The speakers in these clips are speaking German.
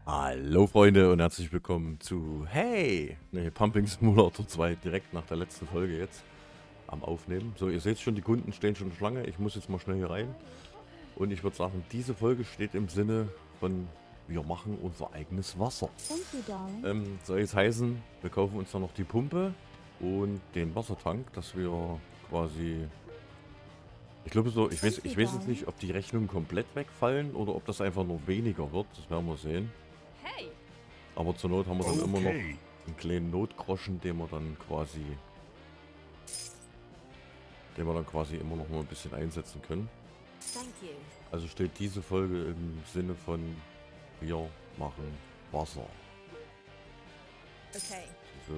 Hallo Freunde und herzlich willkommen zu Pumping Simulator 2, direkt nach der letzten Folge jetzt am Aufnehmen. So, ihr seht schon, die Kunden stehen schon Schlange, ich muss jetzt mal schnell hier rein. Und ich würde sagen, diese Folge steht im Sinne von, wir machen unser eigenes Wasser. Soll jetzt heißen, wir kaufen uns dann noch die Pumpe und den Wassertank, dass wir quasi... Ich glaube so, ich weiß jetzt nicht, ob die Rechnungen komplett wegfallen oder ob das einfach nur weniger wird, das werden wir sehen. Aber zur Not haben wir dann immer noch einen kleinen Notgroschen, den wir dann quasi immer noch mal ein bisschen einsetzen können. Also steht diese Folge im Sinne von, wir machen Wasser. Okay. So.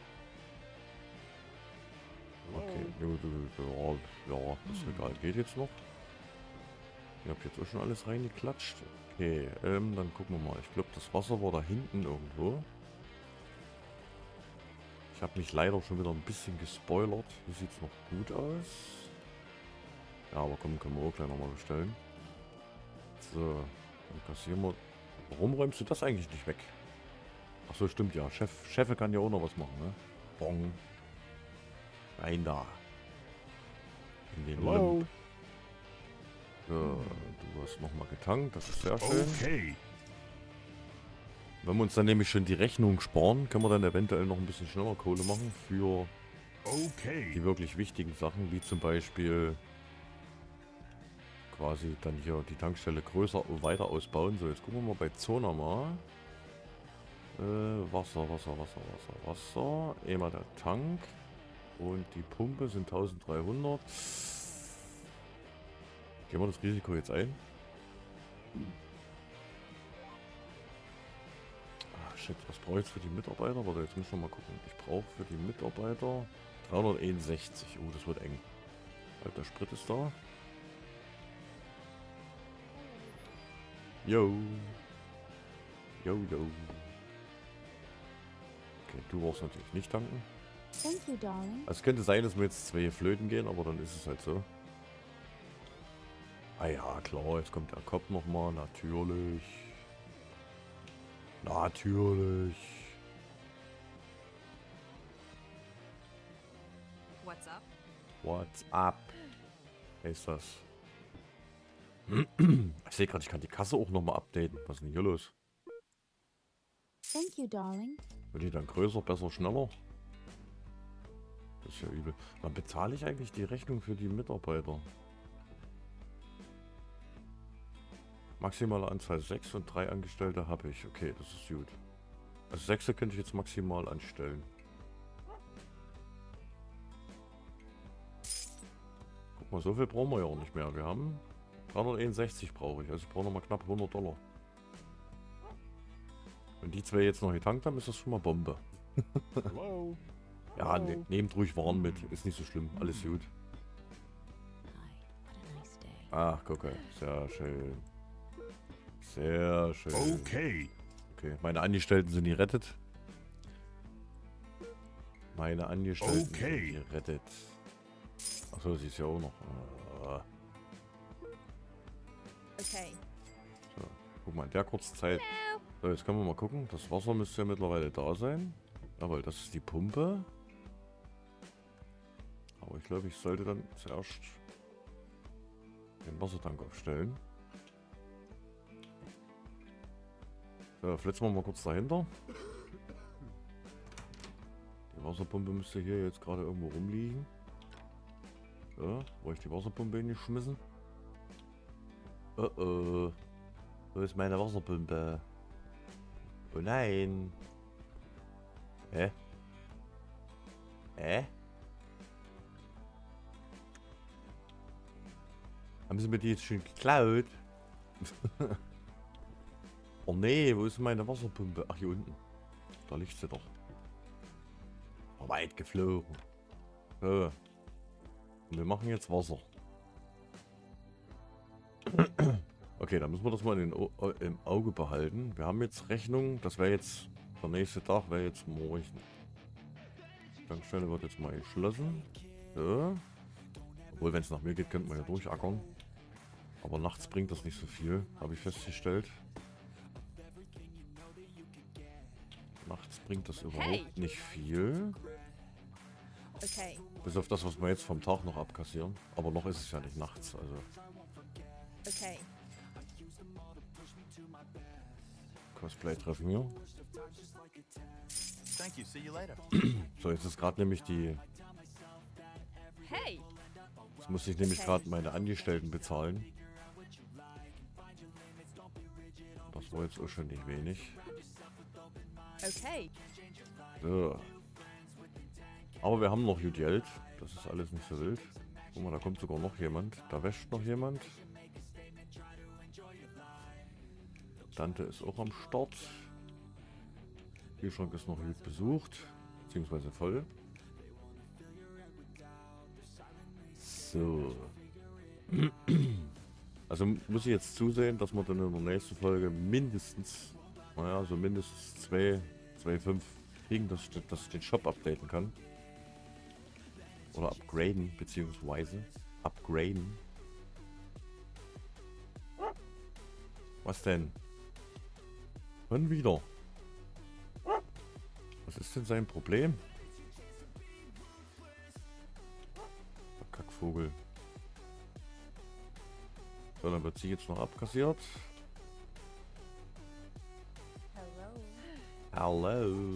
Okay, ja, das Regal geht jetzt noch. Ich habe jetzt auch schon alles reingeklatscht. Okay, dann gucken wir mal. Ich glaube, das Wasser war da hinten irgendwo. Ich habe mich leider schon wieder ein bisschen gespoilert. Hier sieht es noch gut aus. Ja, aber komm, können wir auch gleich nochmal bestellen. So, dann kassieren wir... Warum räumst du das eigentlich nicht weg? Ach so, stimmt ja. Chef kann ja auch noch was machen, ne? Bong. Rein da. In den Limp. So, du hast nochmal getankt, das ist sehr schön. Okay. Wenn wir uns dann nämlich schon die Rechnung sparen, können wir dann eventuell noch ein bisschen schneller Kohle machen für die wirklich wichtigen Sachen, wie zum Beispiel quasi dann hier die Tankstelle größer und weiter ausbauen. So, jetzt gucken wir mal bei Zona mal. Wasser. Einmal der Tank und die Pumpe sind 1300. Gehen wir das Risiko jetzt ein? Ah, shit, was brauche ich jetzt für die Mitarbeiter? Warte, jetzt müssen wir mal gucken. Ich brauche für die Mitarbeiter 361. Oh, das wird eng. Halt, der Sprit ist da. Yo. Yo. Okay, du brauchst natürlich nicht tanken. Also es könnte sein, dass wir jetzt 2 flöten gehen, aber dann ist es halt so. Ah ja, klar, jetzt kommt der Kopf nochmal, natürlich. Natürlich. What's up? What's up? Wer ist das? Ich sehe gerade, ich kann die Kasse auch nochmal updaten. Was ist denn hier los? Wird die dann größer, besser, schneller? Das ist ja übel. Wann bezahle ich eigentlich die Rechnung für die Mitarbeiter? Maximale Anzahl 6 und 3 Angestellte habe ich. Okay, das ist gut. Also 6 könnte ich jetzt maximal anstellen. Guck mal, so viel brauchen wir ja auch nicht mehr. Wir haben 361 brauche ich. Also ich brauche nochmal knapp $100. Wenn die 2 jetzt noch getankt haben, ist das schon mal Bombe. Hello. Ja, nehmt ruhig Warn mit. Ist nicht so schlimm. Alles gut. Ach, guck mal. Sehr schön. Sehr schön. Okay. Okay, meine Angestellten sind gerettet. Meine Angestellten sind gerettet. Achso, sie ist ja auch noch. Okay. So, guck mal, in der kurzen Zeit. So, jetzt können wir mal gucken. Das Wasser müsste ja mittlerweile da sein. Jawohl, das ist die Pumpe. Aber ich glaube, ich sollte dann zuerst den Wassertank aufstellen. So, flitzen wir mal kurz dahinter. Die Wasserpumpe müsste hier jetzt gerade irgendwo rumliegen. So, wo habe ich die Wasserpumpe hingeschmissen? Oh. Wo ist meine Wasserpumpe? Oh nein. Hä? Haben sie mir die jetzt schon geklaut? Oh nee, wo ist meine Wasserpumpe? Ach, hier unten. Da liegt sie doch. War weit geflogen. So. Und wir machen jetzt Wasser. Okay, dann müssen wir das mal im Auge behalten. Wir haben jetzt Rechnung. Das wäre jetzt... Der nächste Tag wäre jetzt morgen. Die Tankstelle wird jetzt mal geschlossen. So. Obwohl, wenn es nach mir geht, könnte man ja durchackern. Aber nachts bringt das nicht so viel, habe ich festgestellt. Nachts bringt das überhaupt nicht viel. Okay. Bis auf das, was wir jetzt vom Tag noch abkassieren. Aber noch ist es ja nicht nachts, also. Okay. Cosplay treffen wir. Thank you. See you later. So, jetzt ist gerade nämlich die... Hey. Jetzt muss ich nämlich gerade meine Angestellten bezahlen. Das war jetzt auch schon nicht wenig. Okay. So. Aber wir haben noch gut Geld. Das ist alles nicht so wild. Guck mal, da kommt sogar noch jemand. Da wäscht noch jemand. Tante ist auch am Start. Kühlschrank ist noch gut besucht. Beziehungsweise voll. So. Also muss ich jetzt zusehen, dass man dann in der nächsten Folge mindestens, naja, so mindestens 2,5 kriegen, dass ich den Shop updaten kann. Oder upgraden, beziehungsweise upgraden. Was denn? Schon wieder. Was ist denn sein Problem? Der Kackvogel. So, dann wird sie jetzt noch abkassiert. Hello. Hallo.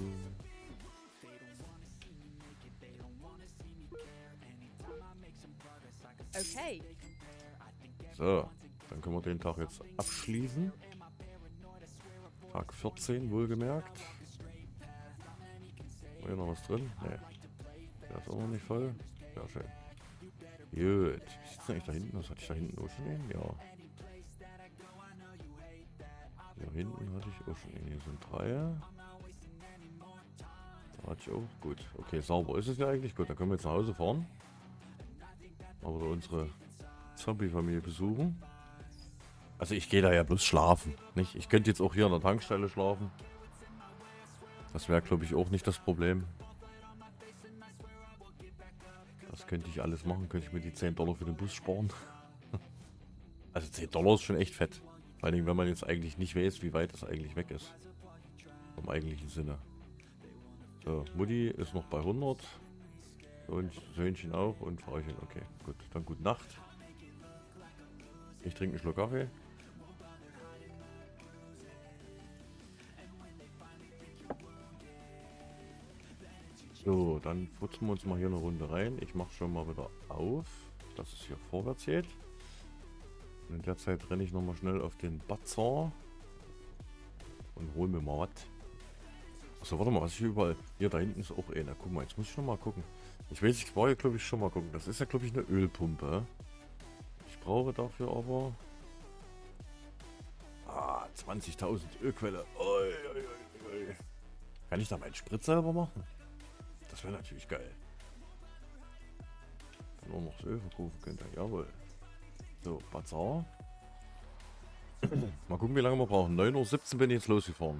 Okay. So, dann können wir den Tag jetzt abschließen. Tag 14, wohlgemerkt. War hier noch was drin? Ne. Der ist auch noch nicht voll. Ja, schön. Gut. Wie sieht's denn eigentlich da hinten? Was hatte ich da hinten auch schon hin? Ja. Hier hinten hatte ich auch schon hin. Hier sind 3. Da hatte ich auch. Gut. Okay, sauber ist es ja eigentlich. Gut, dann können wir jetzt nach Hause fahren. Oder unsere Zombie-Familie besuchen. Also ich gehe da ja bloß schlafen. Nicht? Ich könnte jetzt auch hier an der Tankstelle schlafen. Das wäre, glaube ich, auch nicht das Problem. Das könnte ich alles machen. Könnte ich mir die 10 Dollar für den Bus sparen. Also 10 Dollar ist schon echt fett. Vor allem, wenn man jetzt eigentlich nicht weiß, wie weit das eigentlich weg ist. Im eigentlichen Sinne. So, Mutti ist noch bei 100. Und Söhnchen auch und Frauchen. Okay, gut. Dann gute Nacht. Ich trinke einen Schluck Kaffee. So, dann putzen wir uns mal hier eine Runde rein. Ich mache schon mal wieder auf, dass es hier vorwärts geht. Und in der Zeit renne ich nochmal schnell auf den Bazar und hole mir mal was. Achso, warte mal, was ich überall... Hier, da hinten ist auch eine. Guck mal, jetzt muss ich noch mal gucken. Ich weiß, ich brauche, glaube ich, schon mal gucken. Das ist ja, glaube ich, eine Ölpumpe. Ich brauche dafür aber... 20.000 Ölquelle. Ui, ui, ui, ui. Kann ich da meinen Sprit selber machen? Das wäre natürlich geil. Wenn man noch das Öl verkaufen könnte. Jawohl. So, Bazar. Mal gucken, wie lange wir brauchen. 9:17 Uhr bin ich jetzt losgefahren.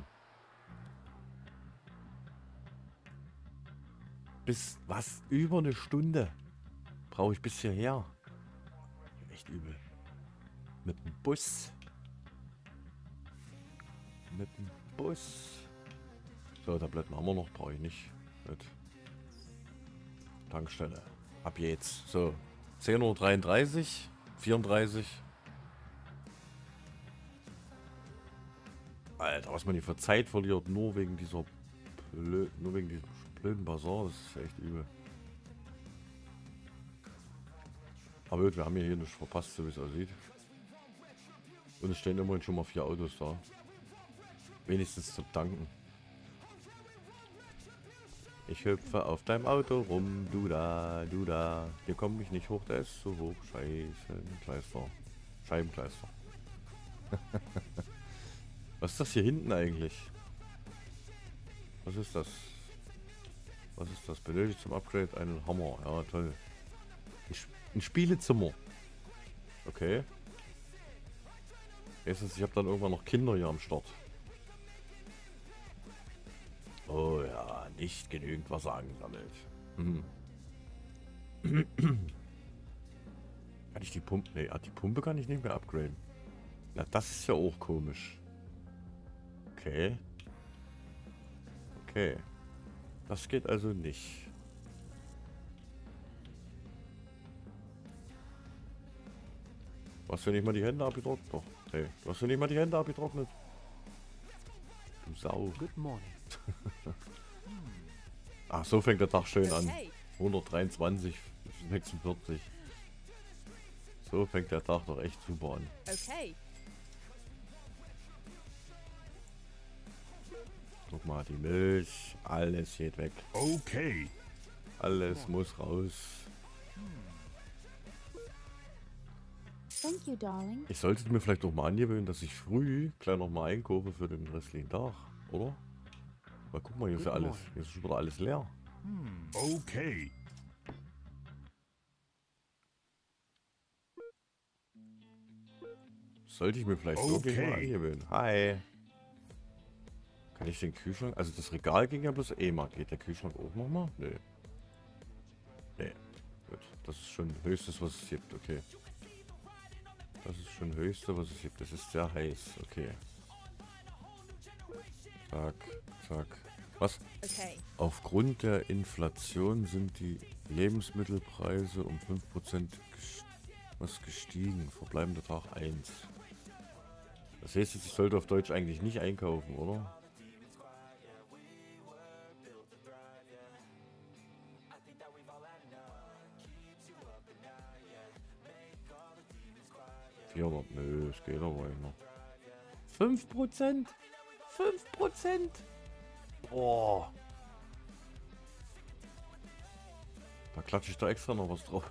Bis, was? Über eine Stunde brauche ich bis hierher. Echt übel. Mit dem Bus. Mit dem Bus. So, Tabletten haben wir noch, brauche ich nicht. Gut. Tankstelle. Ab jetzt. So. 10:33 Uhr. 34. Alter, was man hier für Zeit verliert, nur wegen dieser nur wegen diesem blöden Bazar, das ist echt übel. Aber gut, wir haben hier nichts verpasst, so wie es aussieht. Und es stehen immerhin schon mal 4 Autos da. Wenigstens zum Tanken. Ich hüpfe auf deinem Auto rum, du da, du da. Hier komme ich nicht hoch, der ist so hoch. Scheibenkleister. Scheibenkleister. Was ist das hier hinten eigentlich? Was ist das? Was ist das? Benötigt zum Upgrade einen Hammer. Ja, toll. Ein Spielezimmer. Okay. Erstens, ich habe dann irgendwann noch Kinder hier am Start. Oh ja, nicht genügend Wasser angesammelt. Hm. Kann ich die Pumpe... Ne, die Pumpe kann ich nicht mehr upgraden. Na, das ist ja auch komisch. Okay. Okay. Das geht also nicht. Du hast ja nicht mal die Hände abgetrocknet. Doch. Hey, du hast ja nicht mal die Hände abgetrocknet. Du Sau. Good morning. Ach, so fängt der Tag schön an. Okay. 123, 46. So fängt der Tag doch echt super an. Okay. Guck mal, die Milch, alles geht weg. Okay. Alles muss raus. Thank you, darling. Ich sollte mir vielleicht doch mal angewöhnen, dass ich früh gleich noch mal einkaufe für den restlichen Tag, oder? Weil guck mal, hier ist ja alles, hier ist schon wieder alles leer. Okay. Sollte ich mir vielleicht wirklich mal angewöhnen. Hi. Kann ich den Kühlschrank... Also das Regal ging ja bloß mal. Geht der Kühlschrank auch nochmal? Nö. Nee. Gut. Das ist schon höchstes, was es gibt. Okay. Das ist schon höchste, was es gibt. Das ist sehr heiß. Okay. Zack. Zack. Was? Okay. Aufgrund der Inflation sind die Lebensmittelpreise um 5% gestiegen. Verbleibender Tag 1. Das heißt jetzt, ich sollte auf Deutsch eigentlich nicht einkaufen, oder? Nö, es geht aber noch. 5%? 5%? Boah. Da klatsche ich da extra noch was drauf.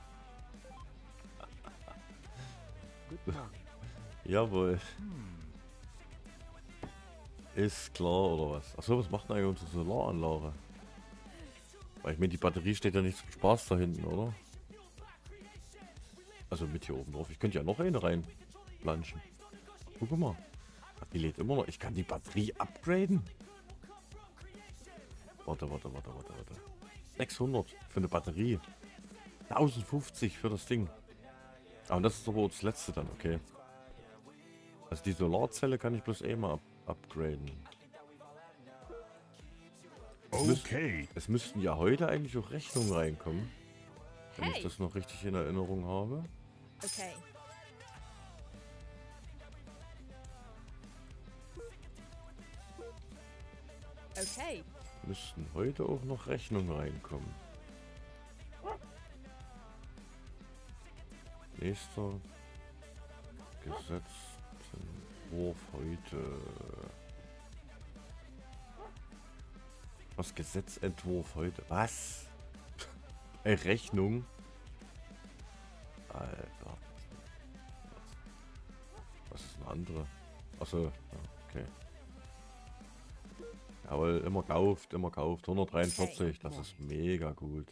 Good morning. Jawohl. Ist klar, oder was? Achso, was macht denn eigentlich unsere Solaranlage? Weil ich meine, die Batterie steht ja nicht zum Spaß da hinten, oder? Also mit hier oben drauf. Ich könnte ja noch eine reinplanschen. Guck mal. Die lädt immer noch. Ich kann die Batterie upgraden. Warte. 600 für eine Batterie. 1050 für das Ding. Aber das ist aber das letzte dann, okay. Also die Solarzelle kann ich bloß mal upgraden. Okay. Es müssten ja heute eigentlich auch Rechnungen reinkommen. Wenn ich Hey. das noch richtig in Erinnerung habe. Okay. Okay. Müssten heute auch noch Rechnungen reinkommen. Nächster Gesetzentwurf heute. Was Gesetzentwurf heute? Was? Rechnung? Alter. Was ist eine andere? Achso, ja, okay. Jawohl, immer kauft, immer kauft. 143, das ist mega gut.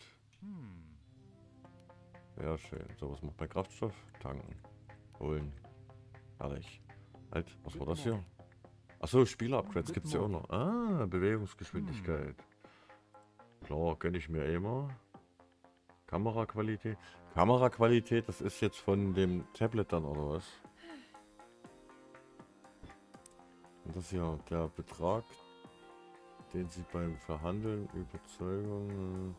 Sehr schön. So, was macht bei Kraftstoff? Tanken. Holen. Herrlich. Halt, was war das hier? Achso, Spieler-Upgrades gibt es ja auch noch. Ah, Bewegungsgeschwindigkeit. Klar, gönne ich mir immer. Kameraqualität. Kameraqualität, das ist jetzt von dem Tablet dann, oder was? Und das hier, der Betrag, den Sie beim Verhandeln Überzeugung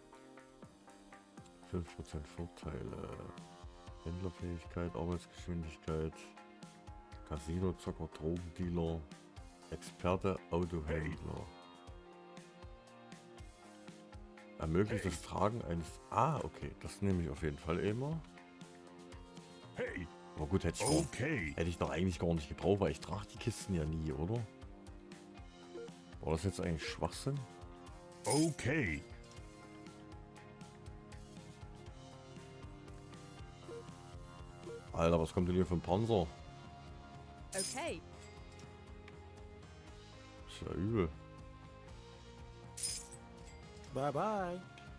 5% Vorteile. Händlerfähigkeit, Arbeitsgeschwindigkeit, Casino-Zocker, Drogendealer, Experte, Autohändler. Ermöglicht das Tragen eines... Ah, okay, das nehme ich auf jeden Fall immer. Hey. Aber gut, hätte ich noch eigentlich gar nicht gebraucht, weil ich trage die Kisten ja nie, oder? War das jetzt eigentlich Schwachsinn? Okay. Alter, was kommt denn hier für ein Panzer? Okay. Ist ja übel. Bye bye.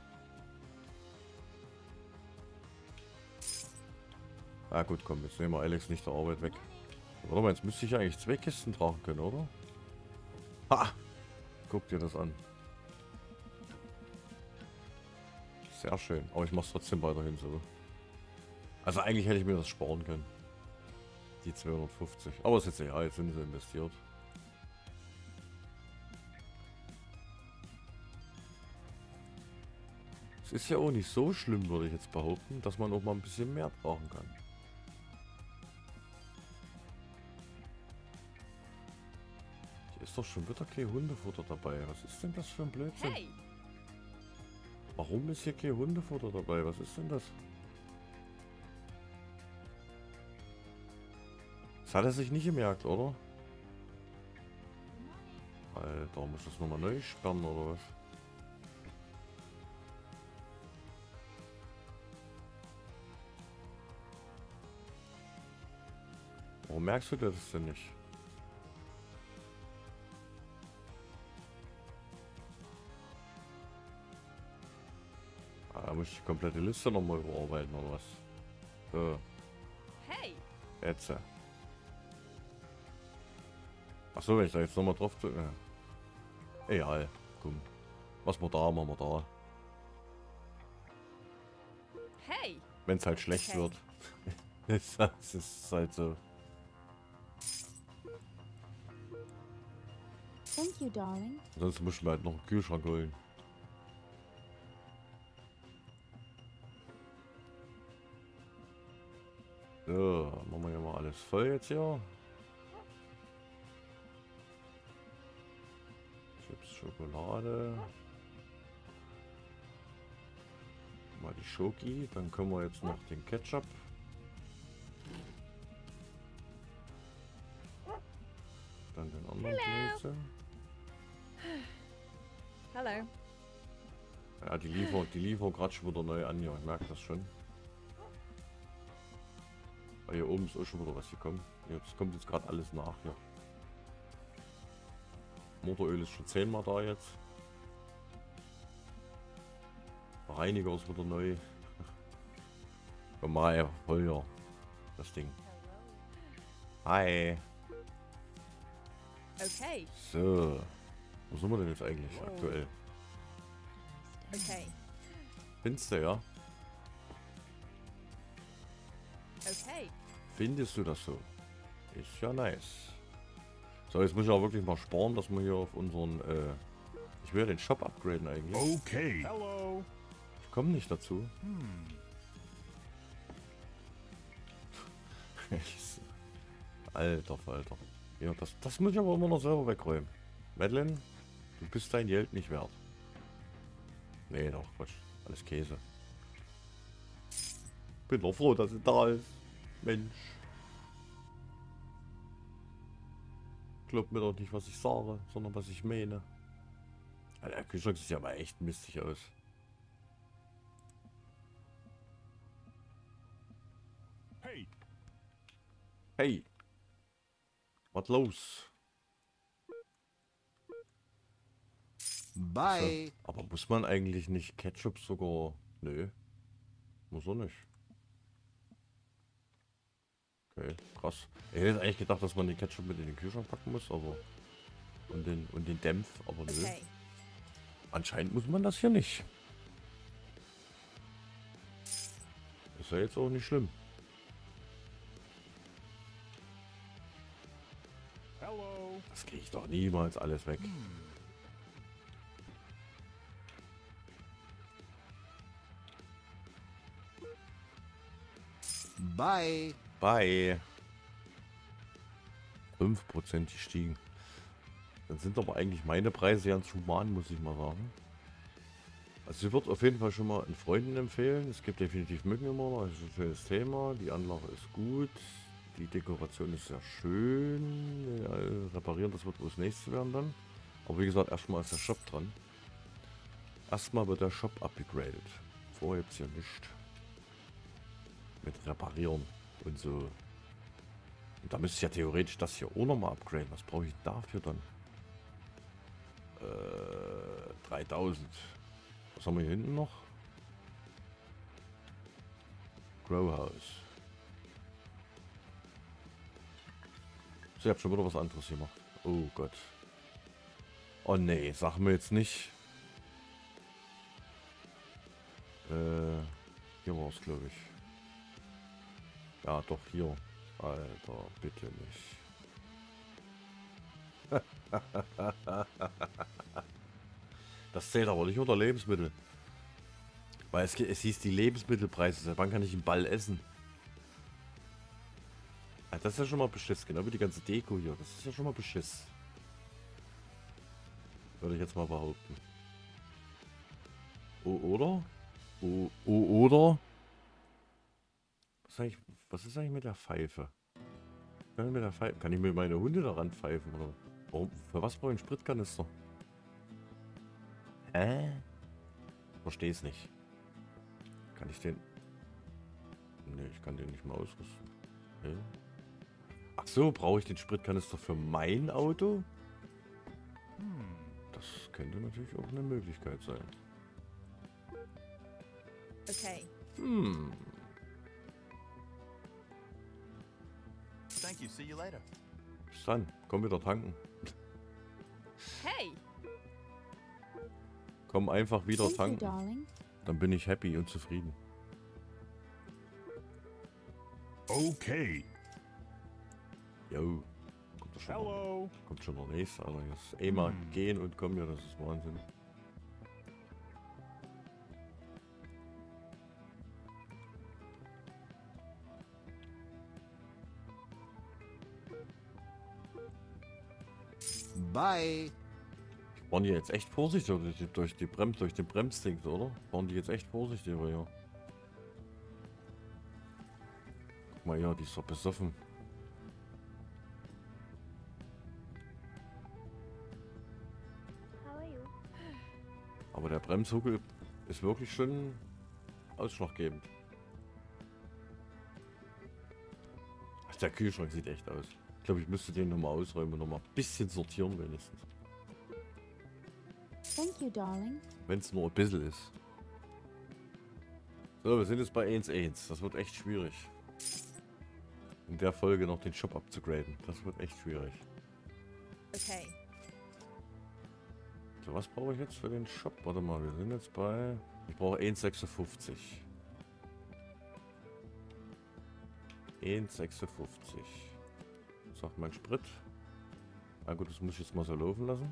Ah gut, komm, jetzt nehmen wir Alex nicht der Arbeit weg. Warte mal, jetzt müsste ich ja eigentlich 2 Kisten tragen können, oder? Ha! Guck dir das an. Sehr schön. Aber ich mach's trotzdem weiterhin so. Also eigentlich hätte ich mir das sparen können. Die 250. Aber ist jetzt egal, jetzt sind sie investiert. Es ist ja auch nicht so schlimm, würde ich jetzt behaupten, dass man auch mal ein bisschen mehr brauchen kann. Hier ist doch schon wieder kein Hundefutter dabei. Was ist denn das für ein Blödsinn? Hey. Warum ist hier kein Hundefutter dabei? Was ist denn das? Das hat er sich nicht gemerkt, oder? Alter, muss das nochmal neu sperren, oder was? Warum merkst du das denn nicht? Da muss ich die komplette Liste nochmal überarbeiten, oder was? So, Hey. jetzt. Achso, wenn ich da jetzt nochmal drauf drücke. Egal, komm. Was wir da, machen wir da. Hey. Wenn es halt schlecht Okay. wird. Das ist halt so. Thank you, darling. Sonst muss ich mir halt noch einen Kühlschrank holen. So, machen wir hier mal alles voll jetzt hier. Chips, Schokolade. Mal die Schoki. Dann können wir jetzt noch den Ketchup. Dann den anderen Blödsinn. Hello. Ja, die liefern gerade schon wieder neu an hier. Ich merke das schon. Weil hier oben ist auch schon wieder was gekommen. Ja, das kommt jetzt gerade alles nach hier. Motoröl ist schon 10-mal da jetzt. Der Reiniger ist wieder neu. Normal, voll hier. Das Ding. Hi. Okay. So. Wo sind wir denn jetzt eigentlich aktuell? Okay. Findest du, ja? Okay. Findest du das so? Ist ja nice. So, jetzt muss ich auch wirklich mal sparen, dass wir hier auf unseren, ich will ja den Shop upgraden eigentlich. Okay. Hello. Ich komme nicht dazu. Alter Falter. Ja, das muss ich aber immer noch selber wegräumen. Madeline, du bist dein Geld nicht wert. Nee, doch, Quatsch. Alles Käse. Bin doch froh, dass sie da ist. Mensch. Glaubt mir doch nicht, was ich sage, sondern was ich meine. Alter, der Kühlschrank sieht ja mal echt mistig aus. Hey. Hey. Was los? Bye. So, aber muss man eigentlich nicht Ketchup sogar... Nö. Muss er nicht. Okay, krass. Ich hätte eigentlich gedacht, dass man den Ketchup mit in den Kühlschrank packen muss, aber... Und den Dämpf, aber nö. Okay. Anscheinend muss man das hier nicht. Ist ja jetzt auch nicht schlimm. Hello. Das kriege ich doch niemals alles weg. Bye. Bei 5% gestiegen. Dann sind aber eigentlich meine Preise ganz human, muss ich mal sagen. Also ich würde auf jeden Fall schon mal einen Freunden empfehlen. Es gibt definitiv Mücken immer noch. Das ist ein schönes Thema. Die Anlage ist gut. Die Dekoration ist sehr schön. Ja, reparieren, das wird wohl das nächste werden dann. Aber wie gesagt, erstmal ist der Shop dran. Erstmal wird der Shop upgegradet. Vorher jetzt hier nicht. Mit reparieren und so. Und da müsste ich ja theoretisch das hier auch nochmal upgraden. Was brauche ich dafür dann? 3000. Was haben wir hier hinten noch? Grow House. So, ich habe schon wieder was anderes gemacht. Oh Gott. Oh nee, sag mir jetzt nicht. Hier war es, glaube ich. Ja, doch, hier. Alter, bitte nicht. Das zählt aber nicht unter Lebensmittel. Weil es hieß die Lebensmittelpreise, seit wann kann ich einen Ball essen? Ah, das ist ja schon mal Beschiss, genau wie die ganze Deko hier. Das ist ja schon mal Beschiss. Würde ich jetzt mal behaupten. Oh, oder? Oh, oder? Was ist eigentlich mit der Pfeife? Kann ich mir meine Hunde daran pfeifen? Oder? Warum, für was brauche ich einen Spritkanister? Verstehe es nicht. Kann ich den... Ne, ich kann den nicht mal ausrüsten. Okay. Ach so, brauche ich den Spritkanister für mein Auto? Das könnte natürlich auch eine Möglichkeit sein. Okay. Thank you. See you later. Bis dann. Komm wieder tanken. Hey. Komm einfach wieder Thank you, tanken. darling. Dann bin ich happy und zufrieden. Okay. Jo. Kommt doch schon, Hello. kommt schon der nächste, Alter. Jetzt einmal gehen und kommen, ja, das ist Wahnsinn. Bye. Waren die jetzt echt vorsichtig durch den Bremsding, oder? Waren die jetzt echt vorsichtig, aber ja. Guck mal, ja, die ist doch besoffen. How are you? Aber der Bremshuckel ist wirklich schon ausschlaggebend. Ach, der Kühlschrank sieht echt aus. Ich glaube, ich müsste den nochmal ausräumen und nochmal ein bisschen sortieren wenigstens. Thank you, darling. Wenn es nur ein bisschen ist. So, wir sind jetzt bei 1.1. Das wird echt schwierig. In der Folge noch den Shop abzugraden. Das wird echt schwierig. Okay. So, was brauche ich jetzt für den Shop? Warte mal, wir sind jetzt bei... Ich brauche 1,56. 1,56. Sagt mein Sprit. Na gut, das muss ich jetzt mal so laufen lassen.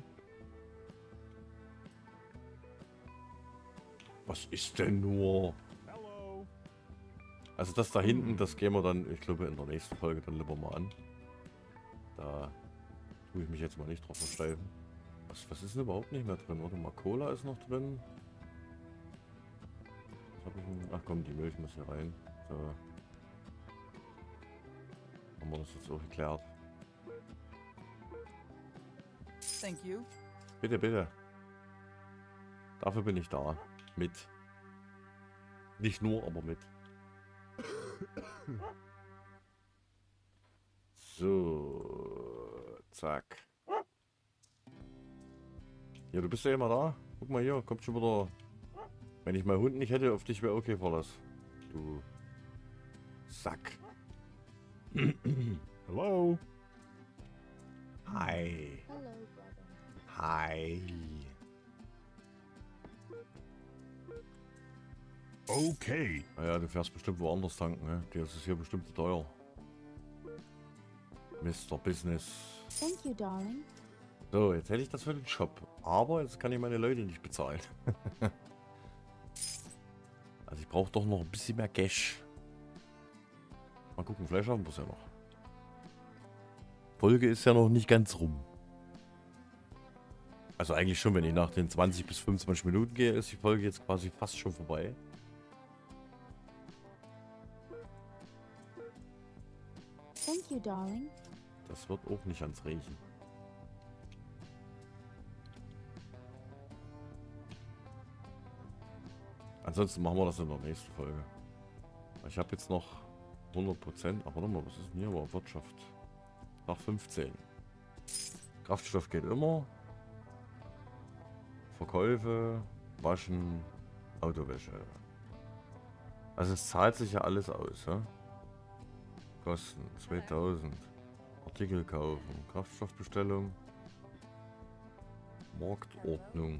Was ist denn nur? Hello. Also das da hinten, das gehen wir dann, ich glaube, in der nächsten Folge dann lieber mal an. Da tue ich mich jetzt mal nicht drauf versteifen. Was ist denn überhaupt nicht mehr drin? Warte mal, Cola ist noch drin. Was hab ich denn? Ach komm, die Milch muss hier rein. So. Haben wir das jetzt auch geklärt. Thank you. Bitte, bitte. Dafür bin ich da. Mit. Nicht nur, aber mit. So. Zack. Ja, du bist ja immer da. Guck mal hier, kommt schon wieder. Wenn ich meinen Hund nicht hätte, auf dich wäre okay Verlass. Du Sack. Hello. Hi. Hello, brother. Hi. Okay. Naja, du fährst bestimmt woanders tanken, ne? Dir ist es hier bestimmt zu teuer. Mr. Business. Thank you, darling. So, jetzt hätte ich das für den Shop. Aber jetzt kann ich meine Leute nicht bezahlen. Also ich brauche doch noch ein bisschen mehr Cash. Mal gucken, vielleicht haben wir es ja noch. Folge ist ja noch nicht ganz rum. Also eigentlich schon, wenn ich nach den 20 bis 25 Minuten gehe, ist die Folge jetzt quasi fast schon vorbei. Thank you, darling. Das wird auch nicht ans Riechen. Ansonsten machen wir das in der nächsten Folge. Ich habe jetzt noch 100%. Ach, warte mal, was ist denn hier über Wirtschaft? Nach 15. Kraftstoff geht immer. Verkäufe, Waschen, Autowäsche. Also es zahlt sich ja alles aus, ja? Kosten 2000. Artikel kaufen, Kraftstoffbestellung, Marktordnung.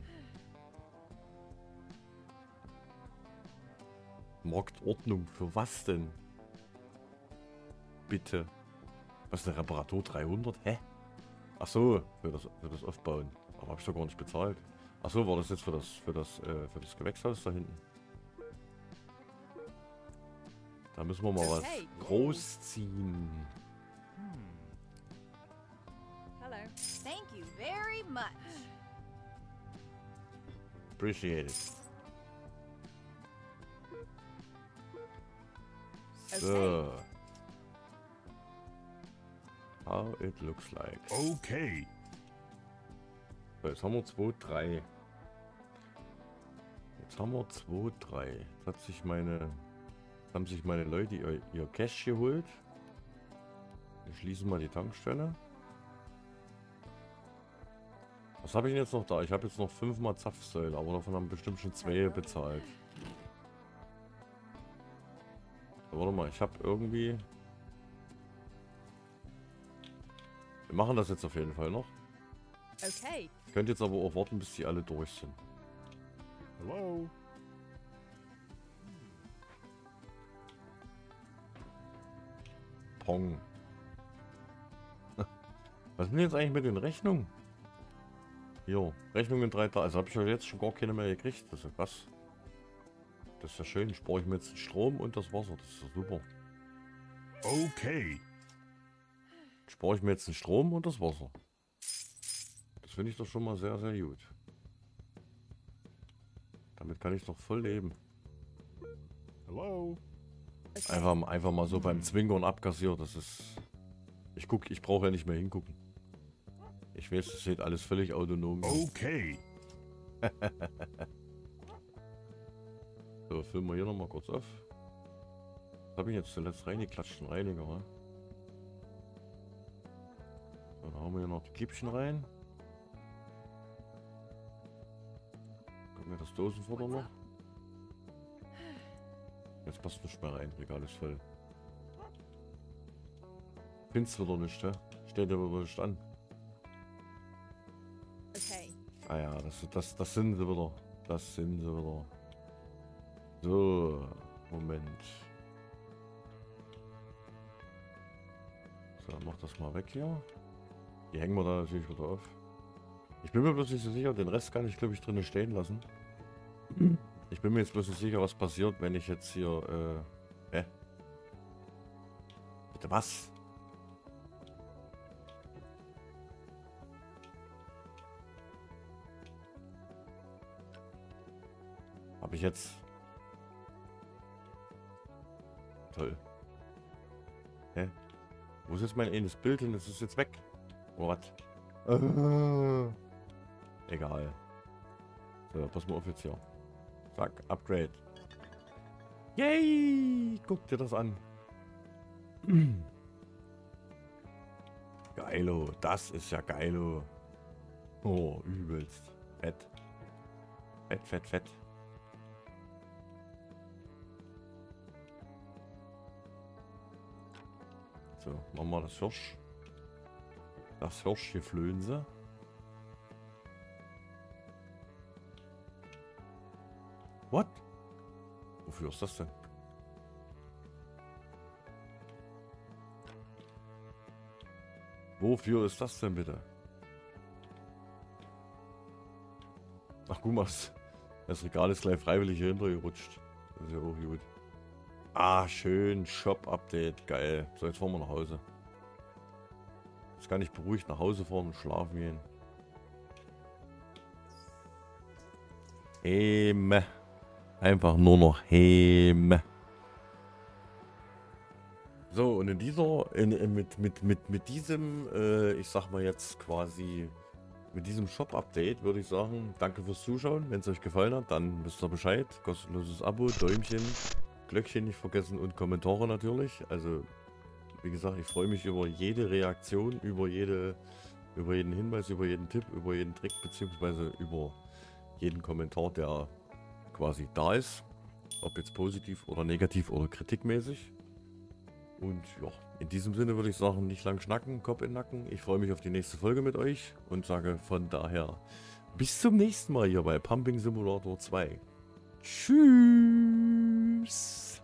Marktordnung für was denn? Bitte. Was ist eine Reparatur 300? Hä? Ach so, für das Aufbauen. Aber habe ich doch gar nicht bezahlt. Ach so, war das jetzt für das Gewächshaus da hinten? Da müssen wir mal was Okay. großziehen. Hello. Thank you very much. Appreciate it. So. How it looks like. Okay. So, jetzt haben wir 2, 3. Jetzt haben wir 2, 3. Jetzt haben sich meine Leute ihr Cash geholt. Wir schließen mal die Tankstelle. Was habe ich denn jetzt noch da? Ich habe jetzt noch 5 mal Zapfsäule, aber davon haben bestimmt schon 2 bezahlt. So, warte mal, ich habe irgendwie... Wir machen das jetzt auf jeden Fall noch. Okay. Könnt jetzt aber auch warten, bis die alle durch sind. Hello. Pong. Was sind jetzt eigentlich mit den Rechnungen? Jo, Rechnungen 3 Tage. Also habe ich ja jetzt schon gar keine mehr gekriegt. Das ist ja krass. Das ist ja schön. Spare ich mir jetzt den Strom und das Wasser. Das ist ja super. Okay. Spare ich mir jetzt den Strom und das Wasser. Das finde ich doch schon mal sehr, sehr gut. Damit kann ich doch voll leben. Hello. Einfach mal so beim Zwinkern abkassiert. Das ist... Ich brauche ja nicht mehr hingucken. Ich weiß, das sieht alles völlig autonom. Okay. So, füllen wir hier nochmal kurz auf. Was habe ich jetzt zuletzt reingeklatscht? Ein Reiniger, ne? So, dann haben wir hier noch die Kippchen rein. Kommt mir das Dosenfutter noch? Jetzt passt nichts mehr rein, Regal ist voll. Findest du doch nicht, hä? Steht aber nicht an. Okay. Ah ja, das sind sie wieder. Das sind sie wieder. So, Moment. So, mach das mal weg hier. Die hängen wir da natürlich wieder auf. Ich bin mir bloß nicht so sicher, den Rest kann ich glaube ich drinnen stehen lassen. Ich bin mir jetzt bloß nicht sicher, was passiert, wenn ich jetzt hier, Bitte was? Habe ich jetzt... Toll. Hä? Wo ist jetzt mein eines Bild hin? Das ist jetzt weg. Oder was? Egal. So, pass mal auf jetzt hier. Zack, Upgrade. Yay! Guck dir das an. Geilo, das ist ja geilo. Oh, übelst. Fett. Fett, fett, fett. So, machen wir das Hirsch. Das Hirschgeflönse. What? Wofür ist das denn? Wofür ist das denn bitte? Ach guck mal, das Regal ist gleich freiwillig hier hintergerutscht. Das ist ja auch gut. Ah, schön. Shop-Update. Geil. So, jetzt fahren wir nach Hause. Jetzt kann ich beruhigt nach Hause fahren und schlafen gehen. Heme. Einfach nur noch Heme. So, und in dieser, mit diesem, ich sag mal jetzt quasi, mit diesem Shop-Update würde ich sagen, danke fürs Zuschauen. Wenn es euch gefallen hat, dann wisst ihr Bescheid. Kostenloses Abo, Däumchen, Glöckchen nicht vergessen und Kommentare natürlich. Also, wie gesagt, ich freue mich über jede Reaktion, über jeden Hinweis, über jeden Tipp, über jeden Trick, beziehungsweise über jeden Kommentar, der quasi da ist. Ob jetzt positiv oder negativ oder kritikmäßig. Und ja, in diesem Sinne würde ich sagen, nicht lang schnacken, Kopf in den Nacken. Ich freue mich auf die nächste Folge mit euch und sage von daher bis zum nächsten Mal hier bei Pumping Simulator 2. Tschüss.